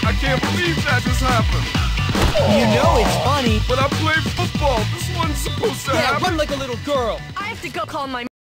I can't believe that just happened. You know it's funny. But I play football. This wasn't supposed to happen. Yeah, run like a little girl. I have to go call my